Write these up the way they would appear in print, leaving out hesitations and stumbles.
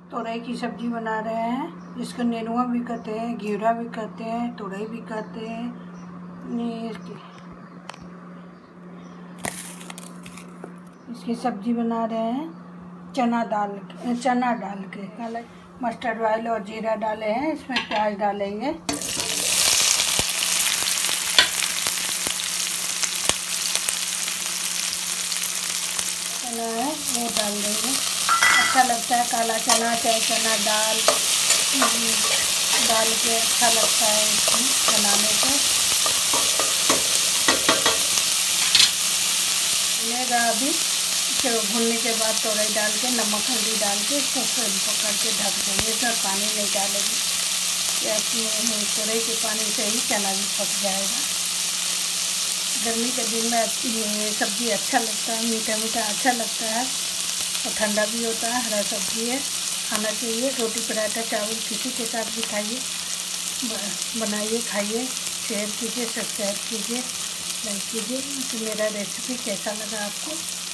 तोरई की सब्जी बना रहे हैं, जिसको नेनुआ भी कहते हैं, घिवड़ा भी कहते हैं, तोरई भी कहते हैं। इसकी सब्जी बना रहे हैं चना डाल के मस्टर्ड ऑयल और जीरा डाले हैं। इसमें प्याज डालेंगे, चना है वो डाल देंगे। अच्छा लगता है काला चना, चाहे चना दाल डाल के अच्छा लगता है इसमें बनाने को। भुनेगा अभी, फिर भुनने के बाद तोरई डाल के नमक हल्दी डाल के इसको फिर पकड़ के ढक देंगे। इसमें पानी नहीं डालेंगे, तोरई के पानी से ही चना भी पक जाएगा। गर्मी के दिन में ये सब्ज़ी अच्छा लगता है, मीठा मीठा अच्छा लगता है और ठंडा भी होता है। हरा सब्ज़ी है, खाना चाहिए। रोटी पराठा चावल किसी के साथ भी खाइए, बनाइए, खाइए। शेयर कीजिए, सब्सक्राइब कीजिए, लाइक कीजिए। तो मेरा रेसिपी कैसा लगा आपको?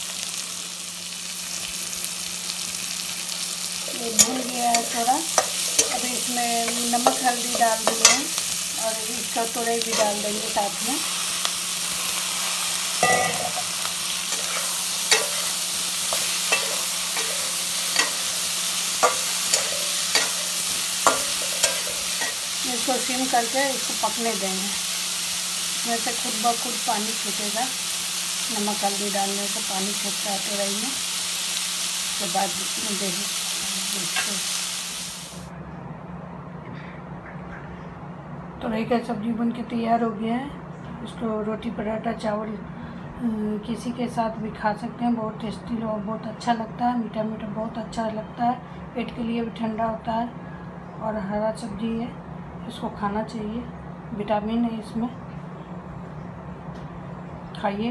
ये भून गया है थोड़ा, अभी इसमें नमक हल्दी डाल दिए हैं और इसका तोरई भी डाल देंगे साथ में। इसको सिम करके इसको पकने देंगे। इसमें से खुद ब खुद पानी छूटेगा, नमक हल्दी डालने से पानी छूटता है तोरई में। उसके बाद देखिए तोरई का सब्जी बन के तैयार हो गया है। इसको रोटी पराठा चावल किसी के साथ भी खा सकते हैं। बहुत टेस्टी और बहुत अच्छा लगता है, मीठा मीठा बहुत अच्छा लगता है। पेट के लिए भी ठंडा होता है और हरा सब्जी है, इसको खाना चाहिए। विटामिन है इसमें, खाइए।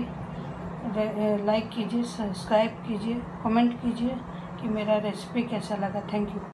लाइक कीजिए, सब्सक्राइब कीजिए, कमेंट कीजिए कि मेरा रेसिपी कैसा लगा। Thank you.